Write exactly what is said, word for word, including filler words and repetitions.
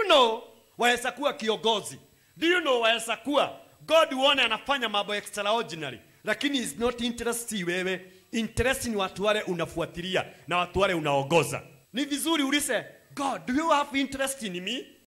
know waweza kuwa kiongozi? Do you know waweza kuwa God uone anafanya mambo extraordinary, lakini is not interested wewe. Interest ni watu wale unafuatilia na watu wale unaongoza. Ni vizuri ulise, God, do you have interest in me?